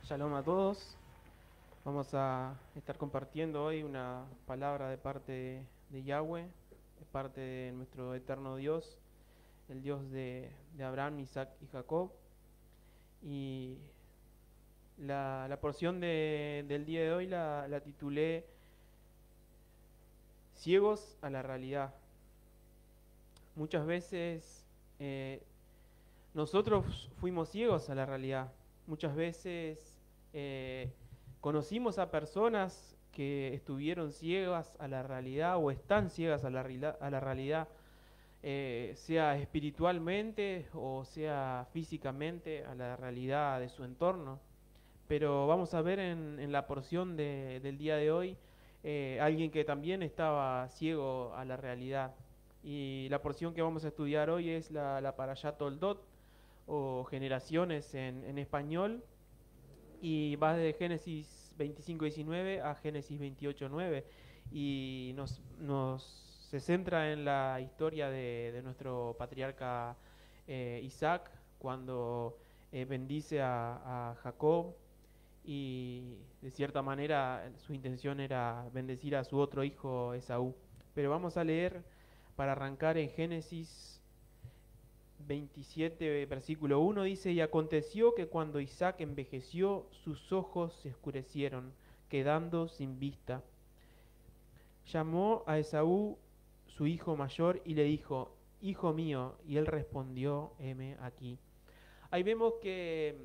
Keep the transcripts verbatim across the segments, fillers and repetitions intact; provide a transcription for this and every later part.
Shalom a todos. Vamos a estar compartiendo hoy una palabra de parte de, de Yahweh, de parte de nuestro eterno Dios, el Dios de, de Abraham, Isaac y Jacob. Y la, la porción de- del día de hoy la, la titulé Ciegos a la realidad. Muchas veces eh, nosotros fuimos ciegos a la realidad. Muchas veces eh, conocimos a personas que estuvieron ciegas a la realidad o están ciegas a la, reala- a la realidad, eh, sea espiritualmente o sea físicamente, a la realidad de su entorno. Pero vamos a ver en, en la porción de- del día de hoy eh, alguien que también estaba ciego a la realidad. Y la porción que vamos a estudiar hoy es la, la Parashá Toldot, o generaciones en, en español, y va de Génesis veinticinco diecinueve a Génesis veintiocho nueve, y nos, nos se centra en la historia de, de nuestro patriarca eh, Isaac, cuando eh, bendice a, a Jacob, y de cierta manera su intención era bendecir a su otro hijo Esaú. Pero vamos a leer para arrancar en Génesis veintisiete, versículo uno, dice: Y aconteció que cuando Isaac envejeció, sus ojos se oscurecieron, quedando sin vista. Llamó a Esaú, su hijo mayor, y le dijo: Hijo mío. Y él respondió: heme aquí. Ahí vemos que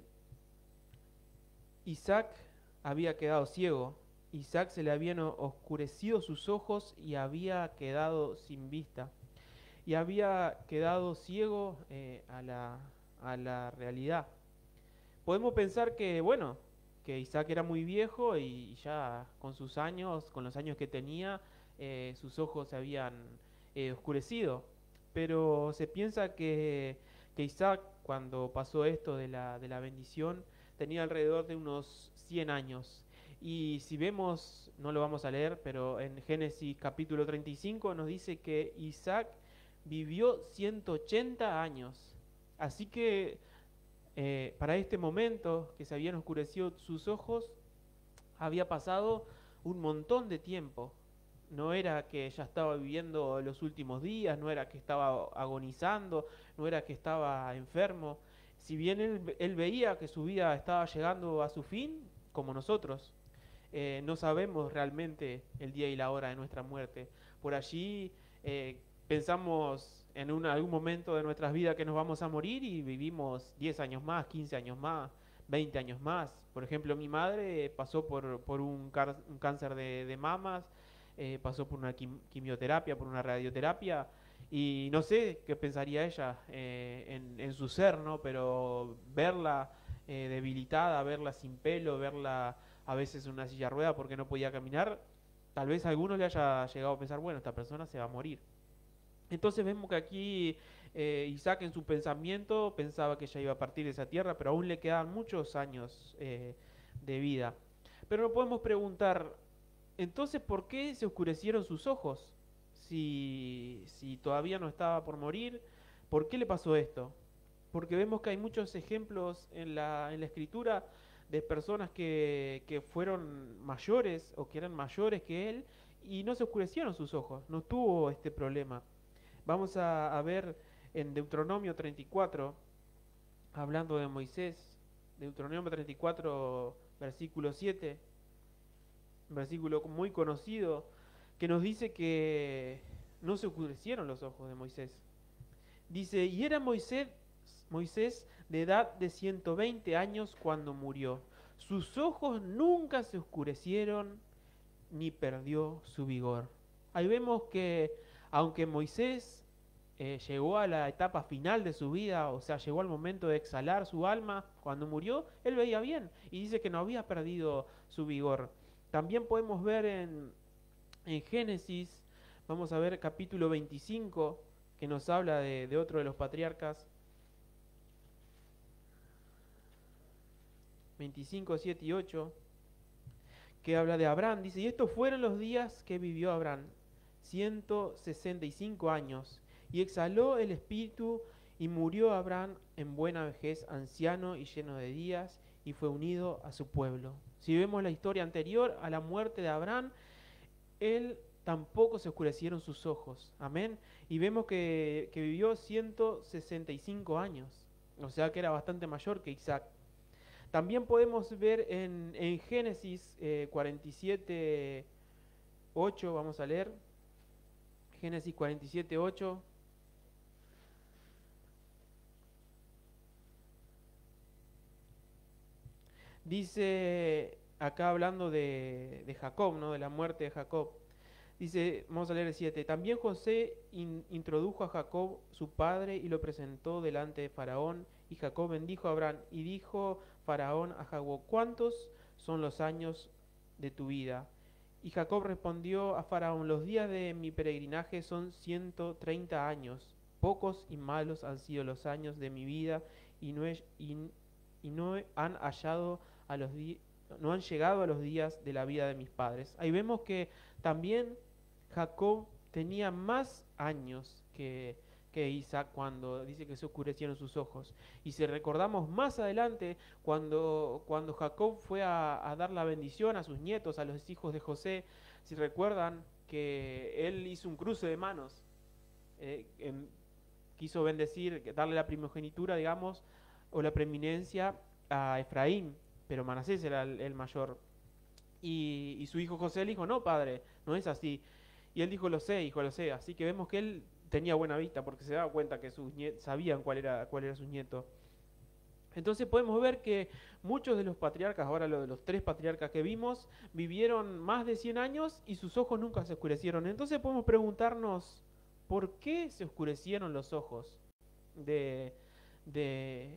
Isaac había quedado ciego. Isaac se le habían oscurecido sus ojos y había quedado sin vista. Y había quedado ciego eh, a la, a la realidad. Podemos pensar que, bueno, que Isaac era muy viejo y ya con sus años, con los años que tenía, eh, sus ojos se habían eh, oscurecido. Pero se piensa que, que Isaac, cuando pasó esto de la, de la bendición, tenía alrededor de unos cien años. Y si vemos, no lo vamos a leer, pero en Génesis capítulo treinta y cinco nos dice que Isaac vivió ciento ochenta años. Así que eh, para este momento que se habían oscurecido sus ojos, había pasado un montón de tiempo. No era que ya estaba viviendo los últimos días, no era que estaba agonizando, no era que estaba enfermo. Si bien él, él veía que su vida estaba llegando a su fin, como nosotros, eh, no sabemos realmente el día y la hora de nuestra muerte. Por allí eh, pensamos en un, algún momento de nuestras vidas que nos vamos a morir y vivimos diez años más, quince años más, veinte años más. Por ejemplo, mi madre pasó por, por un, car- un cáncer de, de mamas, eh, pasó por una quim- quimioterapia, por una radioterapia. Y no sé qué pensaría ella eh, en, en su ser, ¿no? Pero verla eh, debilitada, verla sin pelo, verla a veces en una silla de rueda porque no podía caminar, tal vez a algunos le haya llegado a pensar, bueno, esta persona se va a morir. Entonces vemos que aquí eh, Isaac en su pensamiento pensaba que ya iba a partir de esa tierra, pero aún le quedaban muchos años eh, de vida. Pero no podemos preguntar, entonces, ¿por qué se oscurecieron sus ojos? Si, si todavía no estaba por morir, ¿por qué le pasó esto? Porque vemos que hay muchos ejemplos en la, en la escritura de personas que, que fueron mayores o que eran mayores que él y no se oscurecieron sus ojos, no tuvo este problema. Vamos a, a ver en Deuteronomio treinta y cuatro, hablando de Moisés, Deuteronomio treinta y cuatro, versículo siete, un versículo muy conocido, que nos dice que no se oscurecieron los ojos de Moisés. Dice: y era Moisés, Moisés de edad de ciento veinte años cuando murió. Sus ojos nunca se oscurecieron ni perdió su vigor. Ahí vemos que aunque Moisés eh, llegó a la etapa final de su vida, o sea, llegó al momento de exhalar su alma, cuando murió, él veía bien y dice que no había perdido su vigor. También podemos ver en, en Génesis, vamos a ver capítulo veinticinco, que nos habla de, de otro de los patriarcas, veinticinco, siete y ocho, que habla de Abraham. Dice: y estos fueron los días que vivió Abraham, ciento sesenta y cinco años, y exhaló el espíritu, y murió Abraham en buena vejez, anciano y lleno de días, y fue unido a su pueblo. Si vemos la historia anterior a la muerte de Abraham, él tampoco se oscurecieron sus ojos. Amén. Y vemos que, que vivió ciento sesenta y cinco años, o sea que era bastante mayor que Isaac. También podemos ver en, en Génesis eh, cuarenta y siete, ocho, vamos a leer. Génesis cuarenta y siete, ocho. Dice, acá hablando de, de Jacob, ¿no? De la muerte de Jacob. Dice, vamos a leer el siete. También José in, introdujo a Jacob, su padre, y lo presentó delante de Faraón. Y Jacob bendijo a Abraham. Y dijo Faraón a Jacob, ¿cuántos son los años de tu vida? Y Jacob respondió a Faraón, los días de mi peregrinaje son ciento treinta años. Pocos y malos han sido los años de mi vida, y no, he, y, y no han hallado a los días, no han llegado a los días de la vida de mis padres. Ahí vemos que también Jacob tenía más años que, que Isaac cuando dice que se oscurecieron sus ojos. Y si recordamos más adelante, cuando, cuando Jacob fue a, a dar la bendición a sus nietos, a los hijos de José, si recuerdan que él hizo un cruce de manos, eh, en, quiso bendecir, darle la primogenitura, digamos, o la preeminencia a Efraín, pero Manasés era el, el mayor. Y, y su hijo José le dijo, no, padre, no es así. Y él dijo, lo sé, hijo, lo sé. Así que vemos que él tenía buena vista porque se daba cuenta que sus nietos sabían cuál era, cuál era su nieto. Entonces podemos ver que muchos de los patriarcas, ahora lo de los tres patriarcas que vimos, vivieron más de cien años y sus ojos nunca se oscurecieron. Entonces podemos preguntarnos, ¿por qué se oscurecieron los ojos de, de,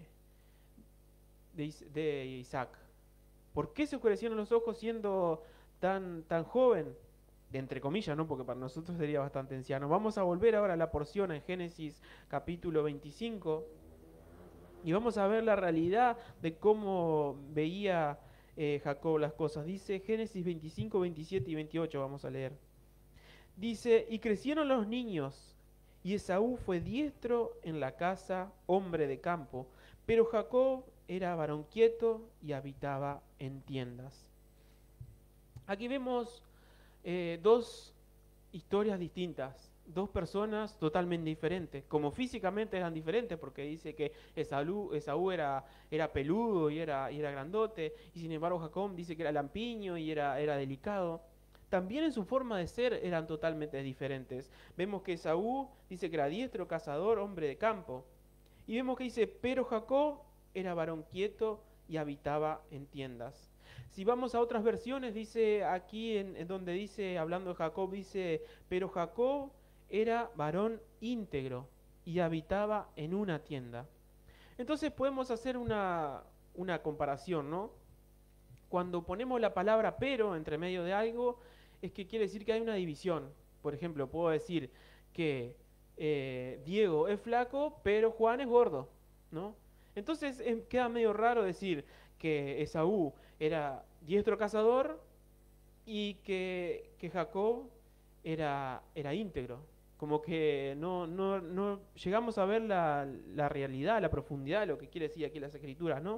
de, de Isaac? ¿Por qué se oscurecieron los ojos siendo tan, tan joven? De entre comillas, ¿no? Porque para nosotros sería bastante anciano. Vamos a volver ahora a la porción en Génesis capítulo veinticinco y vamos a ver la realidad de cómo veía eh, Jacob las cosas. Dice Génesis veinticinco, veintisiete y veintiocho, vamos a leer. Dice, y crecieron los niños, y Esaú fue diestro en la casa, hombre de campo, pero Jacob era varón quieto y habitaba en tiendas. Aquí vemos eh, dos historias distintas, dos personas totalmente diferentes, como físicamente eran diferentes, porque dice que Esaú, Esaú era, era peludo y era, y era grandote, y sin embargo Jacob dice que era lampiño y era, era delicado. También en su forma de ser eran totalmente diferentes. Vemos que Esaú dice que era diestro, cazador, hombre de campo. Y vemos que dice, pero Jacob era varón quieto y habitaba en tiendas. Si vamos a otras versiones, dice aquí en, en donde dice, hablando de Jacob, dice, pero Jacob era varón íntegro y habitaba en una tienda. Entonces podemos hacer una, una comparación, ¿no? Cuando ponemos la palabra pero entre medio de algo, es que quiere decir que hay una división. Por ejemplo, puedo decir que eh, Diego es flaco, pero Juan es gordo, ¿no? Entonces eh, queda medio raro decir que Esaú era diestro cazador y que, que Jacob era, era íntegro. Como que no, no, no llegamos a ver la, la realidad, la profundidad de lo que quiere decir aquí las escrituras, ¿no?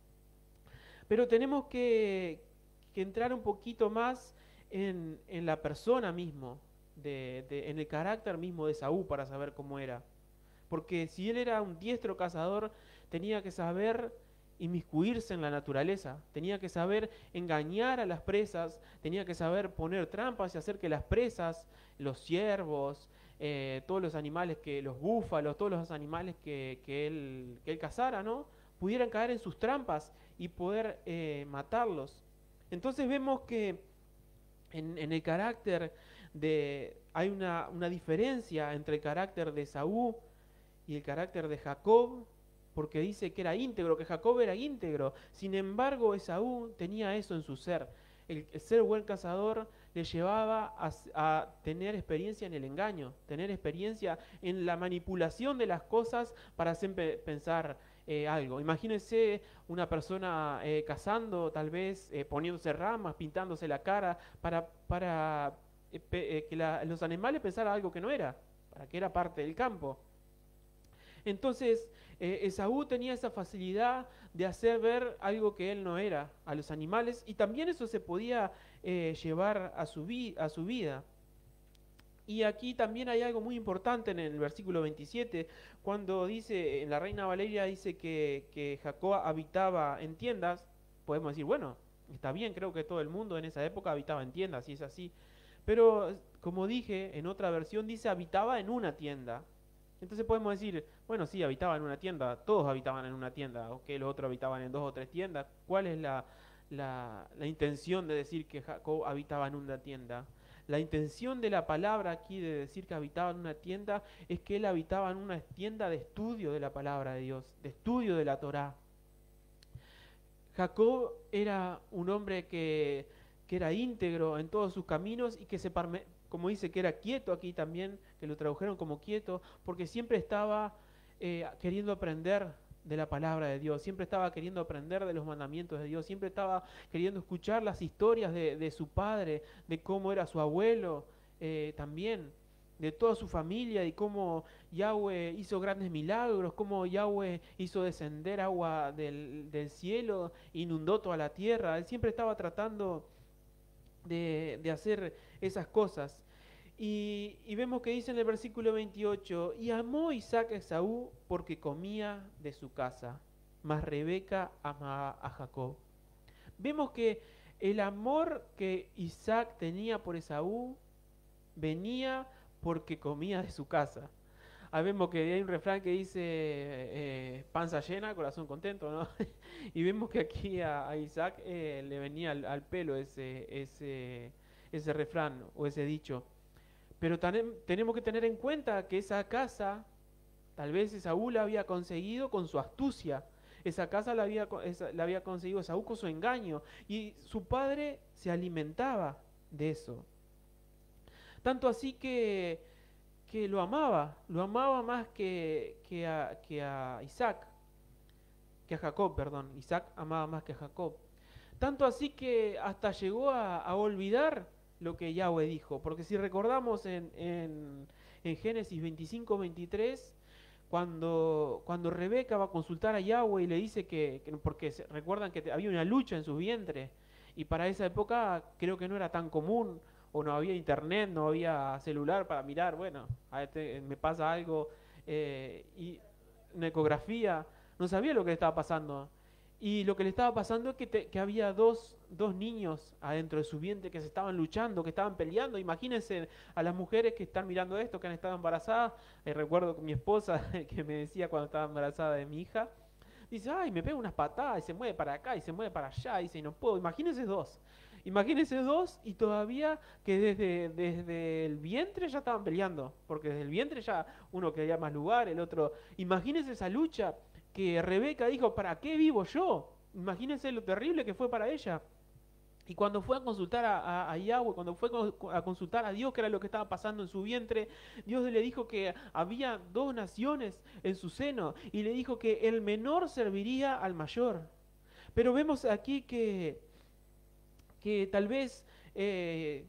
Pero tenemos que, que entrar un poquito más en, en la persona mismo, de, de, en el carácter mismo de Esaú para saber cómo era. Porque si él era un diestro cazador, tenía que saber inmiscuirse en la naturaleza, tenía que saber engañar a las presas, tenía que saber poner trampas y hacer que las presas, los ciervos, eh, todos los animales, que los búfalos, todos los animales que, que, él, que él cazara, ¿no? Pudieran caer en sus trampas y poder eh, matarlos. Entonces vemos que en, en el carácter de... hay una, una diferencia entre el carácter de Esaú y el carácter de Jacob, porque dice que era íntegro, que Jacob era íntegro. Sin embargo, Esaú tenía eso en su ser. El, el ser buen cazador le llevaba a, a tener experiencia en el engaño, tener experiencia en la manipulación de las cosas para siempre pensar eh, algo. Imagínense una persona eh, cazando, tal vez eh, poniéndose ramas, pintándose la cara, para, para eh, pe, eh, que la, los animales pensaran algo que no era, para que era parte del campo. Entonces, Eh, Esaú tenía esa facilidad de hacer ver algo que él no era a los animales, y también eso se podía eh, llevar a su, vi- a su vida. Y aquí también hay algo muy importante en el versículo veintisiete, cuando dice, en la Reina Valeria dice que, que Jacob habitaba en tiendas. Podemos decir, bueno, está bien, creo que todo el mundo en esa época habitaba en tiendas, si es así. Pero como dije, en otra versión dice habitaba en una tienda. Entonces podemos decir, bueno, sí, habitaba en una tienda, todos habitaban en una tienda, o que los otros habitaban en dos o tres tiendas. ¿Cuál es la, la, la intención de decir que Jacob habitaba en una tienda? La intención de la palabra aquí de decir que habitaba en una tienda es que él habitaba en una tienda de estudio de la palabra de Dios, de estudio de la Torá. Jacob era un hombre que, que era íntegro en todos sus caminos y que se, parme- como dice, que era quieto aquí también, que lo tradujeron como quieto, porque siempre estaba eh, queriendo aprender de la palabra de Dios, siempre estaba queriendo aprender de los mandamientos de Dios, siempre estaba queriendo escuchar las historias de, de su padre, de cómo era su abuelo eh, también, de toda su familia y cómo Yahweh hizo grandes milagros, cómo Yahweh hizo descender agua del, del cielo, inundó toda la tierra. Él siempre estaba tratando de, de hacer esas cosas. Y, y vemos que dice en el versículo veintiocho, y amó Isaac a Esaú porque comía de su casa, mas Rebeca amaba a Jacob. Vemos que el amor que Isaac tenía por Esaú venía porque comía de su casa. Ahí vemos que hay un refrán que dice eh, panza llena, corazón contento, ¿no? Y vemos que aquí a, a Isaac eh, le venía al, al pelo ese, ese, ese refrán o ese dicho. Pero tanem- tenemos que tener en cuenta que esa casa, tal vez Esaú la había conseguido con su astucia. Esa casa la había, co- esa- la había conseguido Esaú con su engaño. Y su padre se alimentaba de eso. Tanto así que, que lo amaba, lo amaba más que, que a, que a Isaac, que a Jacob, perdón. Isaac amaba más que a Jacob. Tanto así que hasta llegó a, a olvidar lo que Yahweh dijo. Porque si recordamos en, en, en Génesis veinticinco veintitrés, cuando, cuando Rebeca va a consultar a Yahweh y le dice que, que- porque se- recuerdan que te- había una lucha en su vientre, y para esa época creo que no era tan común, o no había internet, no había celular para mirar, bueno, a este, me pasa algo, eh, y una ecografía, no sabía lo que le estaba pasando. Y lo que le estaba pasando es que, te- que había dos, dos niños adentro de su vientre que se estaban luchando, que estaban peleando. Imagínense a las mujeres que están mirando esto, que han estado embarazadas. Eh, recuerdo que mi esposa, que me decía cuando estaba embarazada de mi hija, dice, ay, me pega unas patadas y se mueve para acá y se mueve para allá. Dice, y no puedo. Imagínense dos. Imagínense dos y todavía que desde, desde el vientre ya estaban peleando. Porque desde el vientre ya uno quería más lugar, el otro. Imagínense esa lucha que Rebeca dijo, ¿para qué vivo yo? Imagínense lo terrible que fue para ella. Y cuando fue a consultar a, a- a Yahweh, cuando fue co- a consultar a Dios, que era lo que estaba pasando en su vientre, Dios le dijo que había dos naciones en su seno y le dijo que el menor serviría al mayor. Pero vemos aquí que, que tal vez eh,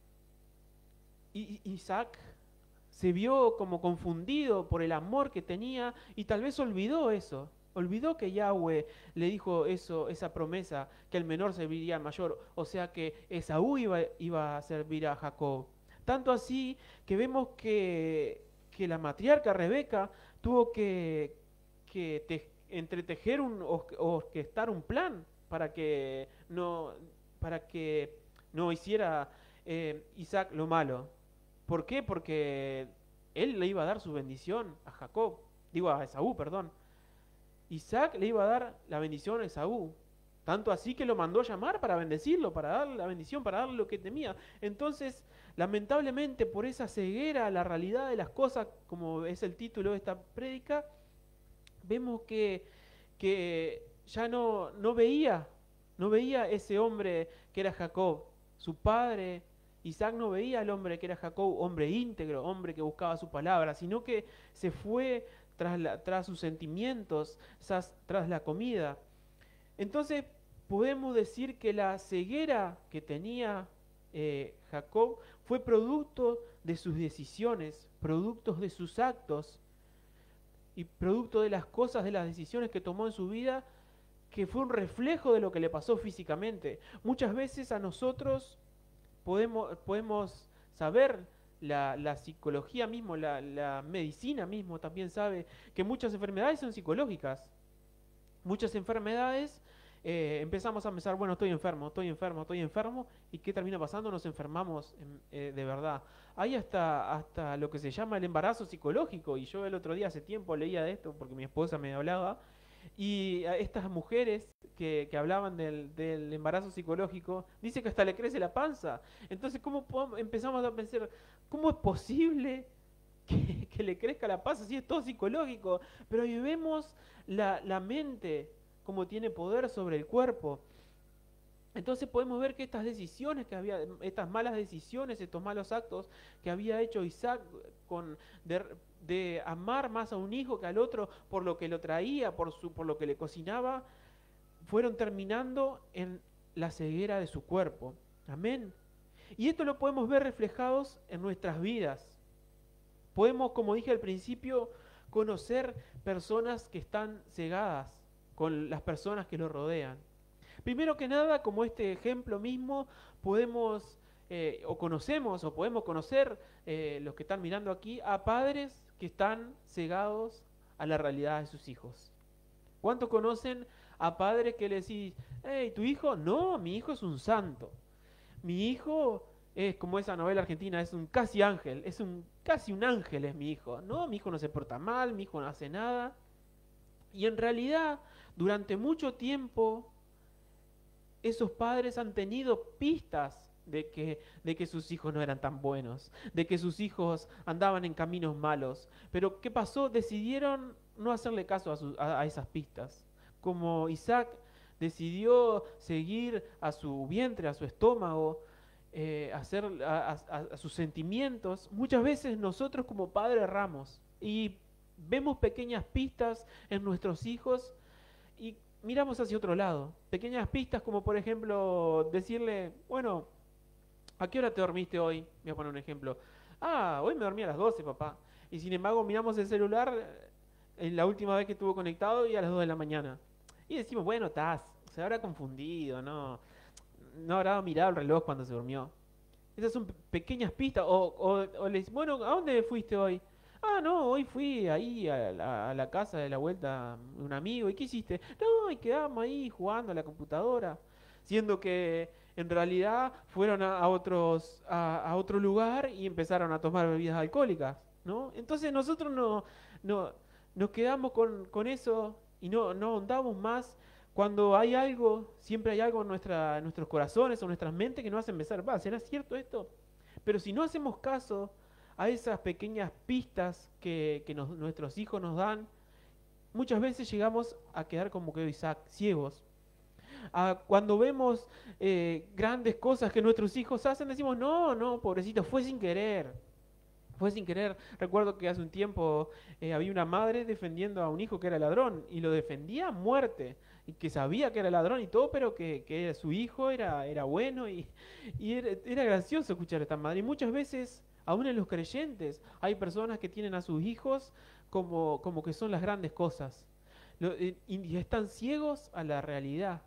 I- Isaac se vio como confundido por el amor que tenía y tal vez olvidó eso. Olvidó que Yahweh le dijo eso, esa promesa, que el menor serviría al mayor, o sea que Esaú iba, iba a servir a Jacob. Tanto así que vemos que, que la matriarca Rebeca tuvo que, que te- entretejer un, o orquestar un plan para que no, para que no hiciera eh, Isaac lo malo. ¿Por qué? Porque él le iba a dar su bendición a Jacob, digo a Esaú, perdón. Isaac le iba a dar la bendición a Esaú. Tanto así que lo mandó llamar para bendecirlo, para darle la bendición, para darle lo que temía. Entonces, lamentablemente, por esa ceguera a la realidad de las cosas, como es el título de esta prédica, vemos que, que ya no, no veía, no veía ese hombre que era Jacob, su padre. Isaac no veía al hombre que era Jacob, hombre íntegro, hombre que buscaba su palabra, sino que se fue tras, la- tras sus sentimientos, tras, tras la comida. Entonces podemos decir que la ceguera que tenía eh, Jacob fue producto de sus decisiones, productos de sus actos, y producto de las cosas, de las decisiones que tomó en su vida, que fue un reflejo de lo que le pasó físicamente. Muchas veces a nosotros podemos, podemos saber, la, la psicología mismo, la, la medicina mismo también sabe que muchas enfermedades son psicológicas. Muchas enfermedades, eh, empezamos a pensar, bueno, estoy enfermo, estoy enfermo, estoy enfermo, ¿y qué termina pasando? Nos enfermamos en- eh, de verdad. Hay hasta, hasta lo que se llama el embarazo psicológico, y yo el otro día hace tiempo leía de esto porque mi esposa me hablaba, y a estas mujeres que, que hablaban del, del embarazo psicológico, dice que hasta le crece la panza. Entonces, ¿cómo podemos- empezamos a pensar, cómo es posible que, que le crezca la panza si es todo psicológico? Pero ahí vemos la, la mente como tiene poder sobre el cuerpo. Entonces podemos ver que estas decisiones que había, estas malas decisiones, estos malos actos que había hecho Isaac con de, de amar más a un hijo que al otro por lo que lo traía, por su, por lo que le cocinaba, fueron terminando en la ceguera de su cuerpo. Amén. Y esto lo podemos ver reflejados en nuestras vidas. Podemos, como dije al principio, conocer personas que están cegadas con las personas que lo rodean. Primero que nada, como este ejemplo mismo, podemos eh, o conocemos o podemos conocer, eh, los que están mirando aquí, a padres que están cegados a la realidad de sus hijos. ¿Cuántos conocen a padres que le decís, hey, ¿tu hijo? No, mi hijo es un santo. Mi hijo es como esa novela argentina, es un casi ángel, es un casi un ángel es mi hijo. No, mi hijo no se porta mal, mi hijo no hace nada. Y en realidad, durante mucho tiempo, esos padres han tenido pistas de que, de que sus hijos no eran tan buenos, de que sus hijos andaban en caminos malos. Pero ¿qué pasó? Decidieron no hacerle caso a, su- a- a esas pistas. Como Isaac decidió seguir a su vientre, a su estómago, eh, hacer a, a- a sus sentimientos, muchas veces nosotros como padres erramos y vemos pequeñas pistas en nuestros hijos y miramos hacia otro lado. Pequeñas pistas como por ejemplo decirle, bueno, ¿a qué hora te dormiste hoy? Voy a poner un ejemplo. Ah, hoy me dormí a las doce, papá. Y sin embargo miramos el celular eh, en la última vez que estuvo conectado y a las dos de la mañana. Y decimos, bueno, estás, se habrá confundido, no, no habrá mirado el reloj cuando se durmió. Esas son pe- pequeñas pistas. O, o, o le dices, bueno, ¿a dónde fuiste hoy? Ah, no, hoy fui ahí a la, a la casa de la vuelta de un amigo. ¿Y qué hiciste? No, y quedamos ahí jugando a la computadora. Siendo que en realidad fueron a, a otros, a, a otro lugar y empezaron a tomar bebidas alcohólicas, ¿no? Entonces nosotros no, no, nos quedamos con, con eso y no, no ahondamos más cuando hay algo, siempre hay algo en, nuestra, en nuestros corazones o nuestras mentes que nos hacen pensar, va, ¿será cierto esto? Pero si no hacemos caso a esas pequeñas pistas que, que nos- nuestros hijos nos dan, muchas veces llegamos a quedar como que Isaac, ciegos. Ah, cuando vemos eh, grandes cosas que nuestros hijos hacen, decimos, no, no, pobrecito, fue sin querer. Fue sin querer. Recuerdo que hace un tiempo eh, había una madre defendiendo a un hijo que era ladrón y lo defendía a muerte y que sabía que era ladrón y todo, pero que, que su hijo era, era bueno y, y era, era gracioso escuchar a esta madre. Y muchas veces, aún en los creyentes, hay personas que tienen a sus hijos como, como que son las grandes cosas. Lo- y, y están ciegos a la realidad.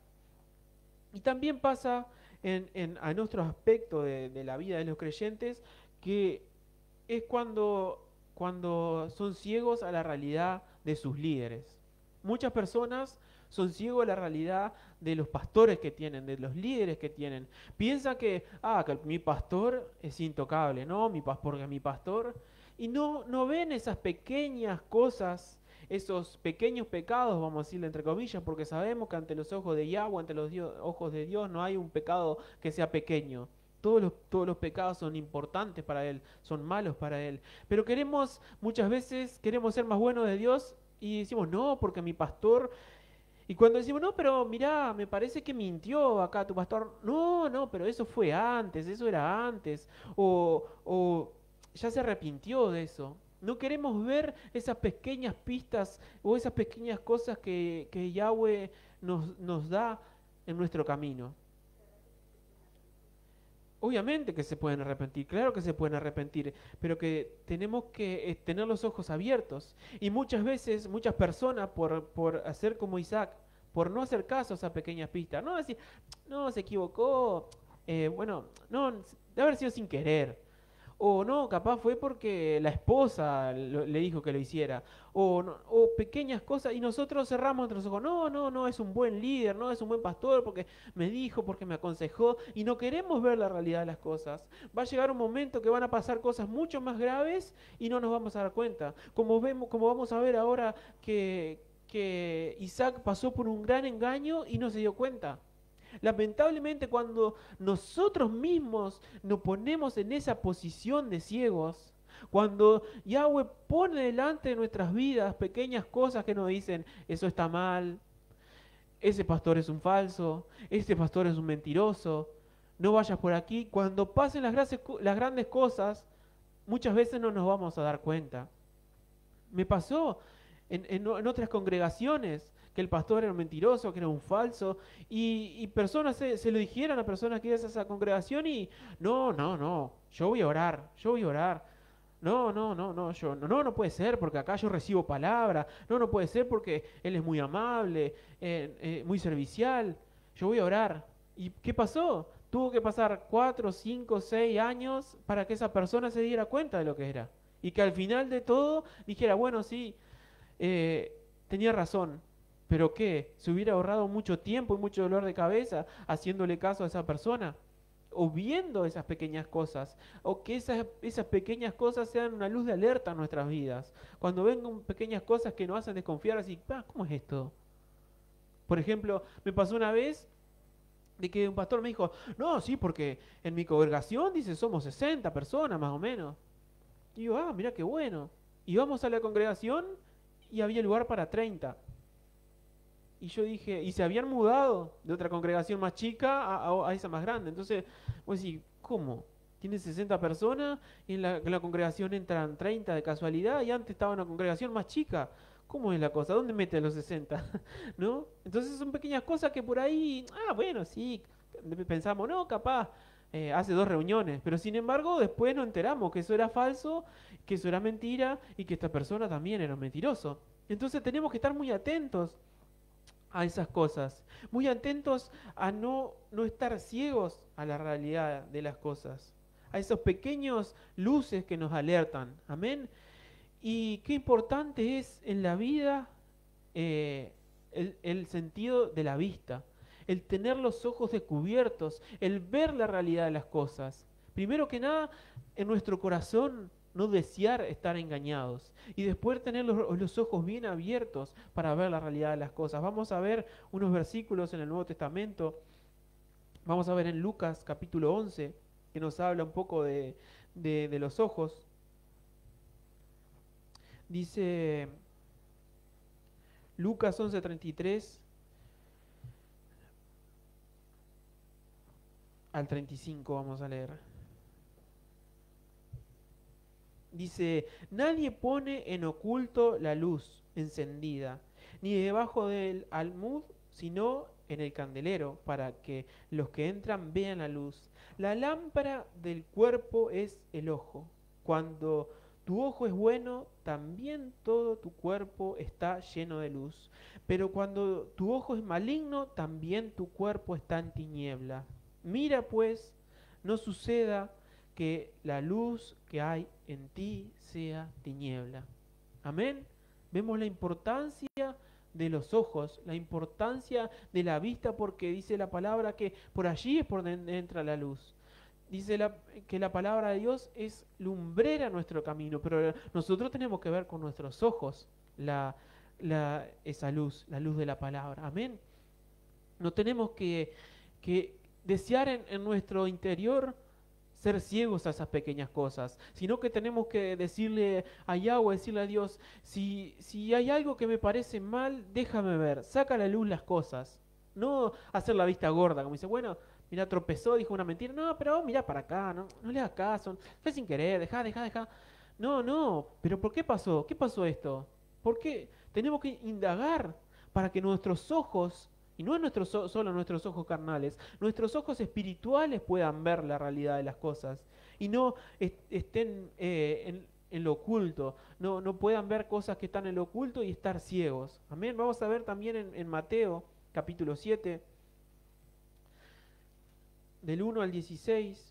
Y también pasa en, en, en otro aspecto de, de la vida de los creyentes que es cuando, cuando son ciegos a la realidad de sus líderes. Muchas personas son ciegos a la realidad de los pastores que tienen, de los líderes que tienen. Piensa que, ah, que mi pastor es intocable, ¿no? Mi, pas- porque mi pastor... Y no, no ven esas pequeñas cosas, esos pequeños pecados, vamos a decirle entre comillas, porque sabemos que ante los ojos de Yahweh, ante los Dios- ojos de Dios, no hay un pecado que sea pequeño. Todos los, todos los pecados son importantes para Él, son malos para Él. Pero queremos, muchas veces, queremos ser más buenos de Dios y decimos, no, porque mi pastor... Y cuando decimos, no, pero mirá, me parece que mintió acá tu pastor. No, no, pero eso fue antes, eso era antes. O, o ya se arrepintió de eso. No queremos ver esas pequeñas pistas o esas pequeñas cosas que, que Yahweh nos, nos da en nuestro camino. Obviamente que se pueden arrepentir, claro que se pueden arrepentir, pero que tenemos que eh, tener los ojos abiertos. Y muchas veces, muchas personas, por, por hacer como Isaac, por no hacer caso a esas pequeñas pistas, no decir, no, se equivocó, eh, bueno, no, de haber sido sin querer. O no, capaz fue porque la esposa lo- le dijo que lo hiciera. O, no- o pequeñas cosas y nosotros cerramos nuestros ojos. No, no, no, es un buen líder, no, es un buen pastor porque me dijo, porque me aconsejó. Y no queremos ver la realidad de las cosas. Va a llegar un momento que van a pasar cosas mucho más graves y no nos vamos a dar cuenta. Como vemos, como vamos a ver ahora que, que Isaac pasó por un gran engaño y no se dio cuenta. Lamentablemente cuando nosotros mismos nos ponemos en esa posición de ciegos, cuando Yahweh pone delante de nuestras vidas pequeñas cosas que nos dicen, eso está mal, ese pastor es un falso, este pastor es un mentiroso, no vayas por aquí, cuando pasen las, gracias- las grandes cosas, muchas veces no nos vamos a dar cuenta. Me pasó en, en en otras congregaciones que el pastor era un mentiroso, que era un falso, y, y personas se, se lo dijeron a personas que iban a esa congregación y no, no, no, yo voy a orar, yo voy a orar. No, no, no, no, yo, no, no, no puede ser porque acá yo recibo palabra, no, no puede ser porque él es muy amable, eh, eh, muy servicial, yo voy a orar. ¿Y qué pasó? Tuvo que pasar cuatro, cinco, seis años para que esa persona se diera cuenta de lo que era. Y que al final de todo dijera, bueno, sí, eh, tenía razón, pero ¿qué? ¿Se hubiera ahorrado mucho tiempo y mucho dolor de cabeza haciéndole caso a esa persona? O viendo esas pequeñas cosas, o que esas, esas pequeñas cosas sean una luz de alerta en nuestras vidas. Cuando vengan pequeñas cosas que nos hacen desconfiar, así, "Ah, ¿cómo es esto?". Por ejemplo, me pasó una vez de que un pastor me dijo, no, sí, porque en mi congregación, dice, somos sesenta personas más o menos. Y yo, ah, mira qué bueno. Y vamos a la congregación y había lugar para treinta. Y yo dije, y se habían mudado de otra congregación más chica a, a- a esa más grande. Entonces, vos decís, ¿cómo? Tiene sesenta personas y en la, en la congregación entran treinta de casualidad y antes estaba en una congregación más chica. ¿Cómo es la cosa? ¿Dónde mete a los sesenta? ¿No? Entonces son pequeñas cosas que por ahí, ah, bueno, sí, pensamos, no, capaz, eh, hace dos reuniones, pero sin embargo después nos enteramos que eso era falso, que eso era mentira y que esta persona también era un mentiroso. Entonces tenemos que estar muy atentos a esas cosas, muy atentos a no, no estar ciegos a la realidad de las cosas, a esos pequeños luces que nos alertan. Amén. Y qué importante es en la vida eh, el, el sentido de la vista, el tener los ojos descubiertos, el ver la realidad de las cosas. Primero que nada, en nuestro corazón no desear estar engañados y después tener los, los ojos bien abiertos para ver la realidad de las cosas. Vamos a ver unos versículos en el Nuevo Testamento. Vamos a ver en Lucas capítulo once, que nos habla un poco de, de, de los ojos. Dice Lucas once treinta y tres al treinta y cinco, vamos a leer. Dice, nadie pone en oculto la luz encendida, ni debajo del almud, sino en el candelero, para que los que entran vean la luz. La lámpara del cuerpo es el ojo. Cuando tu ojo es bueno, también todo tu cuerpo está lleno de luz. Pero cuando tu ojo es maligno, también tu cuerpo está en tiniebla. Mira pues, no suceda que la luz que hay en ti sea tiniebla. Amén. Vemos la importancia de los ojos, la importancia de la vista, porque dice la palabra que por allí es por donde entra la luz. Dice la, que la palabra de Dios es lumbrera nuestro camino, pero nosotros tenemos que ver con nuestros ojos la, la, esa luz, la luz de la palabra. Amén. No tenemos que, que desear en, en nuestro interior ser ciegos a esas pequeñas cosas, sino que tenemos que decirle a Yahweh, decirle a Dios, si, si hay algo que me parece mal, déjame ver, saca a la luz las cosas, no hacer la vista gorda, como dice, bueno, mira, tropezó, dijo una mentira, no, pero mira para acá, no, no le hagas caso, fue sin querer, deja, deja, deja, no, no, pero ¿por qué pasó? ¿Qué pasó esto? ¿Por qué? Tenemos que indagar para que nuestros ojos Y no es nuestro, so- solo nuestros ojos carnales, nuestros ojos espirituales puedan ver la realidad de las cosas y no est- estén eh, en, en lo oculto, no, no puedan ver cosas que están en lo oculto y estar ciegos. Amén. Vamos a ver también en, en Mateo capítulo siete, del uno al dieciséis.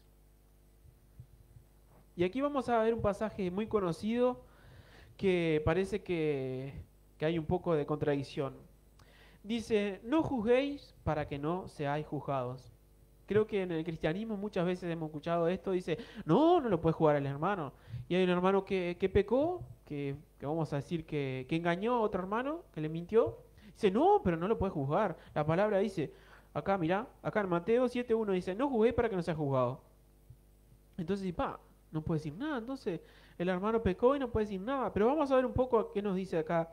Y aquí vamos a ver un pasaje muy conocido que parece que, que hay un poco de contradicción. Dice, no juzguéis para que no seáis juzgados. Creo que en el cristianismo muchas veces hemos escuchado esto, dice, no, no lo puedes jugar al hermano. Y hay un hermano que, que pecó, que, que vamos a decir que, que engañó a otro hermano, que le mintió. Dice, no, pero no lo puedes juzgar. La palabra dice, acá mirá, acá en Mateo siete uno dice, no juzguéis para que no seas juzgado. Entonces, pa, no puede decir nada. Entonces, el hermano pecó y no puede decir nada. Pero vamos a ver un poco qué nos dice acá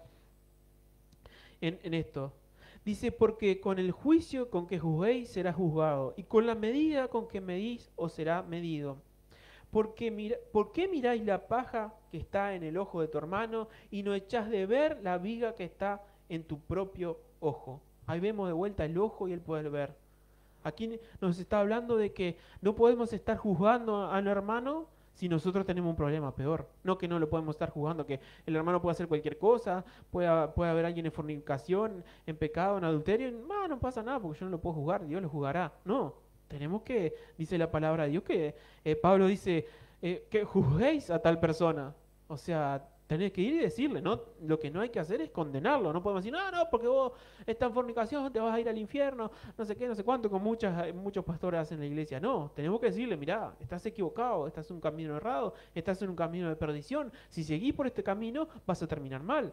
en, en esto. Dice, porque con el juicio con que juzguéis será juzgado, y con la medida con que medís os será medido. Porque mira, ¿por qué miráis la paja que está en el ojo de tu hermano y no echás de ver la viga que está en tu propio ojo? Ahí vemos de vuelta el ojo y el poder ver. Aquí nos está hablando de que no podemos estar juzgando a un hermano si nosotros tenemos un problema peor. No que no lo podemos estar juzgando, que el hermano puede hacer cualquier cosa, puede, puede haber alguien en fornicación, en pecado, en adulterio, y, "Ah, no pasa nada porque yo no lo puedo juzgar, Dios lo juzgará". No, tenemos que, dice la palabra de Dios, que eh, Pablo dice eh, que juzguéis a tal persona. O sea, tenés que ir y decirle, ¿no? Lo que no hay que hacer es condenarlo. No podemos decir, no, no, porque vos estás en fornicación, te vas a ir al infierno, no sé qué, no sé cuánto, como muchas, muchos pastores hacen en la iglesia. No, tenemos que decirle, mirá, estás equivocado, estás en un camino errado, estás en un camino de perdición. Si seguís por este camino, vas a terminar mal.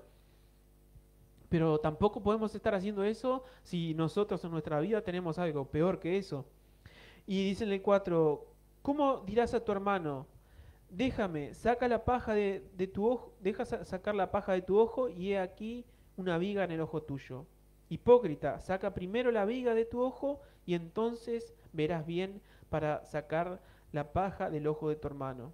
Pero tampoco podemos estar haciendo eso si nosotros en nuestra vida tenemos algo peor que eso. Y dice en el cuatro, ¿cómo dirás a tu hermano? Déjame, saca la paja de, de tu ojo, deja sa- sacar la paja de tu ojo y he aquí una viga en el ojo tuyo. Hipócrita, saca primero la viga de tu ojo y entonces verás bien para sacar la paja del ojo de tu hermano.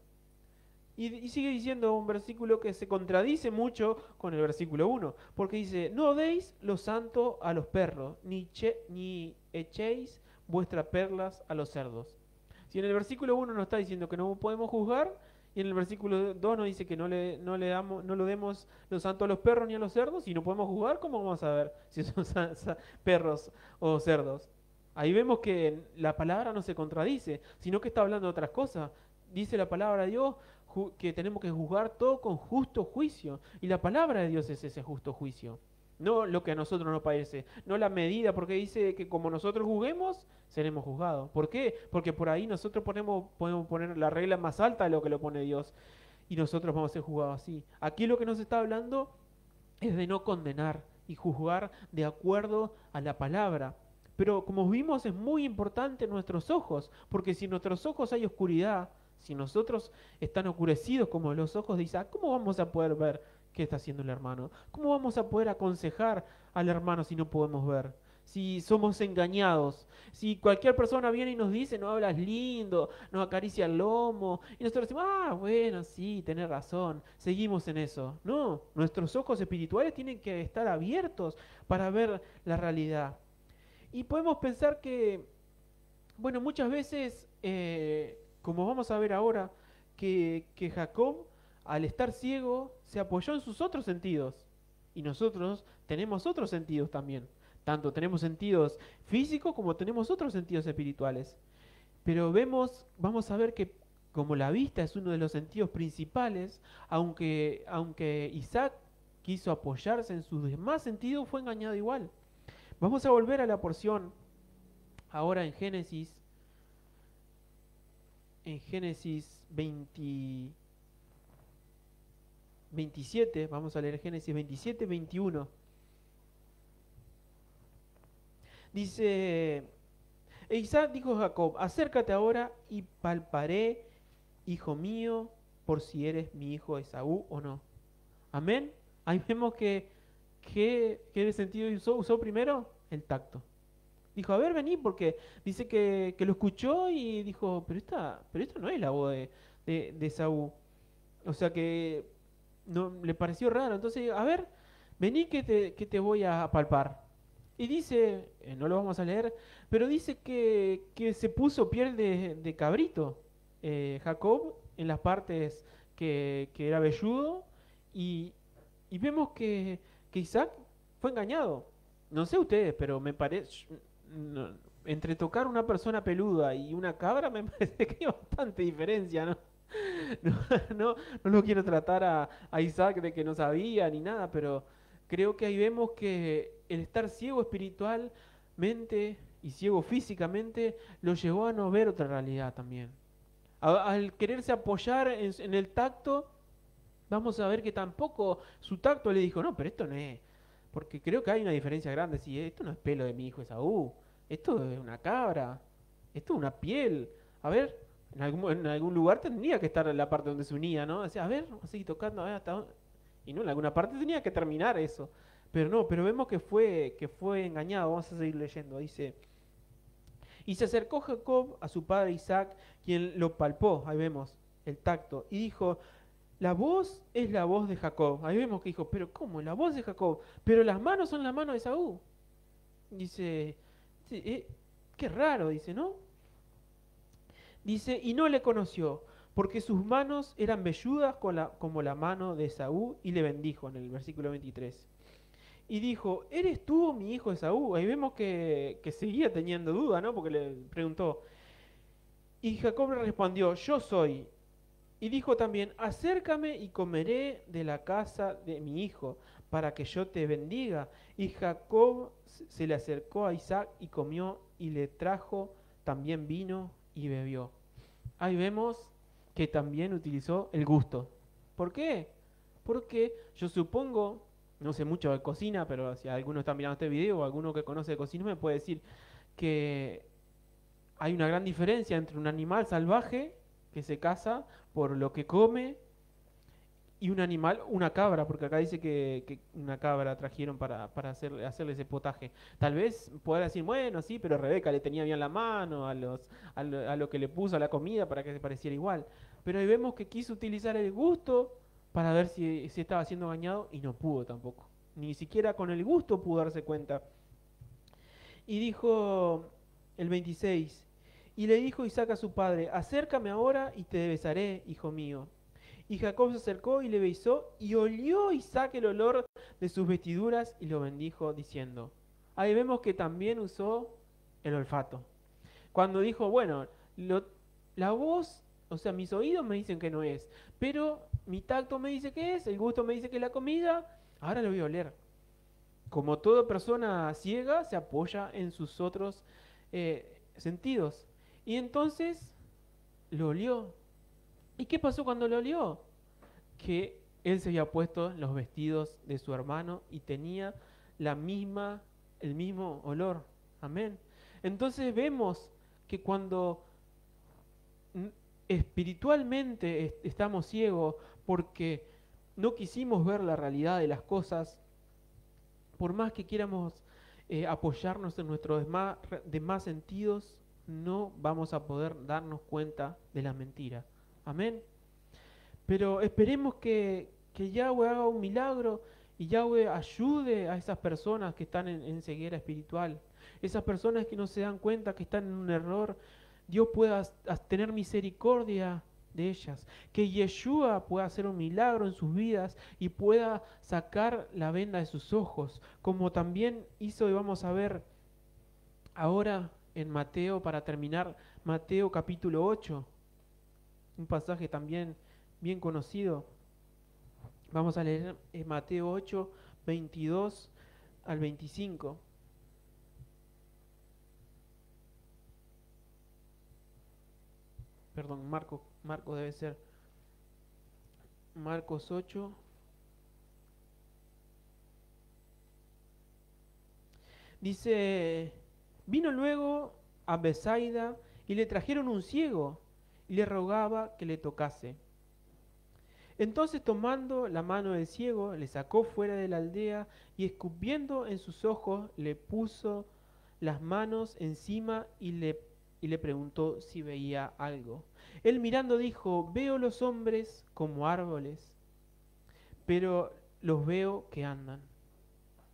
Y, y sigue diciendo un versículo que se contradice mucho con el versículo uno, porque dice, no deis lo santo a los perros, ni, che- ni echéis vuestras perlas a los cerdos. Si en el versículo uno nos está diciendo que no podemos juzgar, y en el versículo dos nos dice que no le, no le damos, no lo demos lo santo a los perros ni a los cerdos, y no podemos juzgar, ¿cómo vamos a ver si son sa- sa- perros o cerdos? Ahí vemos que la palabra no se contradice, sino que está hablando de otras cosas. Dice la palabra de Dios ju- que tenemos que juzgar todo con justo juicio, y la palabra de Dios es ese justo juicio. No lo que a nosotros nos parece, no la medida, porque dice que como nosotros juzguemos, seremos juzgados. ¿Por qué? Porque por ahí nosotros ponemos, podemos poner la regla más alta de lo que lo pone Dios y nosotros vamos a ser juzgados así. Aquí lo que nos está hablando es de no condenar y juzgar de acuerdo a la palabra. Pero como vimos es muy importante nuestros ojos, porque si en nuestros ojos hay oscuridad, si nosotros están oscurecidos como los ojos de Isaac, ¿cómo vamos a poder ver qué está haciendo el hermano? ¿Cómo vamos a poder aconsejar al hermano si no podemos ver? Si somos engañados, si cualquier persona viene y nos dice, no hablas lindo, nos acaricia el lomo, y nosotros decimos, ah, bueno, sí, tenés razón, seguimos en eso. No, nuestros ojos espirituales tienen que estar abiertos para ver la realidad. Y podemos pensar que, bueno, muchas veces, eh, como vamos a ver ahora, que, que Jacob, al estar ciego, se apoyó en sus otros sentidos. Y nosotros tenemos otros sentidos también. Tanto tenemos sentidos físicos como tenemos otros sentidos espirituales. Pero vemos, vamos a ver que como la vista es uno de los sentidos principales, aunque, aunque Isaac quiso apoyarse en sus demás sentidos, fue engañado igual. Vamos a volver a la porción ahora en Génesis, en Génesis veinte, veintisiete, vamos a leer Génesis veintisiete, veintiuno. Dice, e Isaac dijo a Jacob, acércate ahora y palparé, hijo mío, por si eres mi hijo Esaú o no. Amén. Ahí vemos que, que, ¿qué sentido usó, usó primero? El tacto. Dijo, a ver, vení, porque dice que, que lo escuchó y dijo, pero esta, pero esta no es la voz de, de, de Esaú. O sea que no, le pareció raro. Entonces, a ver, vení que te, que te voy a palpar. Y dice, eh, no lo vamos a leer, pero dice que, que se puso piel de, de cabrito, eh, Jacob, en las partes que, que era velludo, y, y vemos que, que Isaac fue engañado. No sé ustedes, pero me parece, no, entre tocar una persona peluda y una cabra me parece que hay bastante diferencia, ¿no? No, no, no lo quiero tratar a, a Isaac de que no sabía ni nada, pero creo que ahí vemos que el estar ciego espiritualmente y ciego físicamente lo llevó a no ver otra realidad también. A- al quererse apoyar en, en el tacto, vamos a ver que tampoco su tacto le dijo, no, pero esto no es, porque creo que hay una diferencia grande, si esto no es pelo de mi hijo Esaú, esto es una cabra, esto es una piel, a ver, en algún, en algún lugar tendría que estar en la parte donde se unía, ¿no? Decía, a ver, vamos a seguir tocando, a ver hasta dónde. Y no, en alguna parte tenía que terminar eso, pero no, pero vemos que fue, que fue engañado, vamos a seguir leyendo, dice, y se acercó Jacob a su padre Isaac, quien lo palpó, ahí vemos el tacto, y dijo, la voz es la voz de Jacob. Ahí vemos que dijo, pero ¿cómo? La voz de Jacob, pero las manos son las manos de Saúl. Dice, sí, eh, qué raro, dice, ¿no? Dice, y no le conoció, porque sus manos eran velludas con la- como la mano de Saúl, y le bendijo en el versículo veintitrés. Y dijo, ¿eres tú mi hijo de Saúl? Ahí vemos que, que seguía teniendo duda, ¿no? Porque le preguntó. Y Jacob le respondió, yo soy. Y dijo también, acércame y comeré de la casa de mi hijo, para que yo te bendiga. Y Jacob se le acercó a Isaac y comió y le trajo también vino y bebió. Ahí vemos que también utilizó el gusto. ¿Por qué? Porque yo supongo, no sé mucho de cocina, pero si alguno está mirando este video o alguno que conoce de cocina me puede decir que hay una gran diferencia entre un animal salvaje que se caza por lo que come y un animal, una cabra, porque acá dice que, que una cabra trajeron para, para hacerle, hacerle ese potaje. Tal vez pueda decir, bueno, sí, pero Rebeca le tenía bien la mano a, los, a, lo, a lo que le puso a la comida para que se pareciera igual. Pero ahí vemos que quiso utilizar el gusto para ver si, si estaba siendo engañado y no pudo tampoco. Ni siquiera con el gusto pudo darse cuenta. Y dijo el veintiséis, y le dijo Isaac a su padre, acércame ahora y te besaré, hijo mío. Y Jacob se acercó y le besó, y olió Isaac el olor de sus vestiduras y lo bendijo, diciendo. Ahí vemos que también usó el olfato. Cuando dijo, bueno, lo- la voz, o sea, mis oídos me dicen que no es, pero mi tacto me dice que es, el gusto me dice que es la comida, ahora lo voy a oler. Como toda persona ciega, se apoya en sus otros eh, sentidos. Y entonces lo olió. ¿Y qué pasó cuando lo olió? Que él se había puesto los vestidos de su hermano y tenía la misma, el mismo olor. Amén. Entonces vemos que cuando mm, espiritualmente est- estamos ciegos porque no quisimos ver la realidad de las cosas, por más que quieramos eh, apoyarnos en nuestros demás, demás sentidos, no vamos a poder darnos cuenta de la mentira. Amén. Pero esperemos que, que Yahweh haga un milagro y Yahweh ayude a esas personas que están en, en ceguera espiritual. Esas personas que no se dan cuenta que están en un error. Dios pueda as- as- tener misericordia de ellas. Que Yeshua pueda hacer un milagro en sus vidas y pueda sacar la venda de sus ojos. Como también hizo, y vamos a ver ahora en Mateo, para terminar, Mateo capítulo ocho. Un pasaje también bien conocido. Vamos a leer en Mateo ocho, veintidós al veinticinco. Perdón, Marco, Marco debe ser. Marcos ocho. Dice, vino luego a Besaida y le trajeron un ciego y le rogaba que le tocase. Entonces tomando la mano del ciego, le sacó fuera de la aldea y escupiendo en sus ojos, le puso las manos encima y le, y le preguntó si veía algo. Él mirando dijo, veo los hombres como árboles, pero los veo que andan.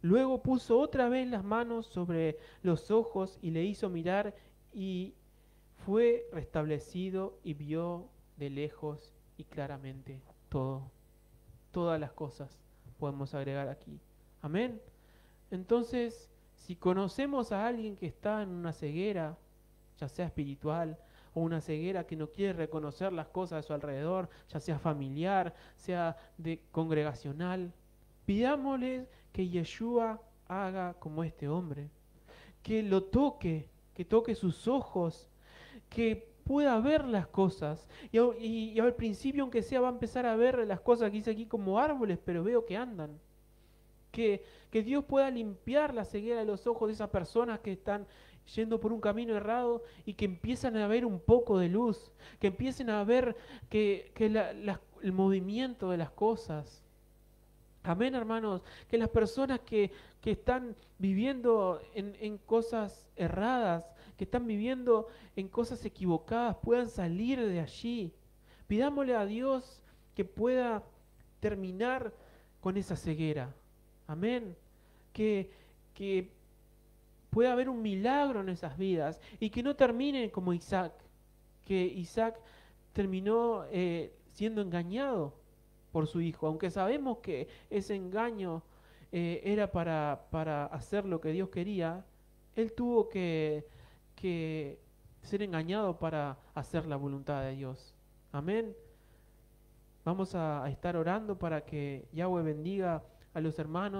Luego puso otra vez las manos sobre los ojos y le hizo mirar, y fue restablecido y vio de lejos y claramente todo. Todas las cosas podemos agregar aquí. Amén. Entonces, si conocemos a alguien que está en una ceguera, ya sea espiritual o una ceguera que no quiere reconocer las cosas a su alrededor, ya sea familiar, sea de congregacional, pidámosle que Yeshua haga como este hombre, que lo toque, que toque sus ojos, que pueda ver las cosas. Y, y, y al principio, aunque sea, va a empezar a ver las cosas que dice aquí como árboles, pero veo que andan. Que, que Dios pueda limpiar la ceguera de los ojos de esas personas que están yendo por un camino errado y que empiezan a ver un poco de luz, que empiecen a ver que, que la, la, el movimiento de las cosas. Amén, hermanos, que las personas que, que están viviendo en, en cosas erradas, que están viviendo en cosas equivocadas, puedan salir de allí. Pidámosle a Dios que pueda terminar con esa ceguera. Amén. Que, que pueda haber un milagro en esas vidas y que no terminen como Isaac, que Isaac terminó eh, siendo engañado por su hijo, aunque sabemos que ese engaño eh, era para, para hacer lo que Dios quería. Él tuvo que, que ser engañado para hacer la voluntad de Dios. Amén. Vamos a, a estar orando para que Yahweh bendiga a los hermanos.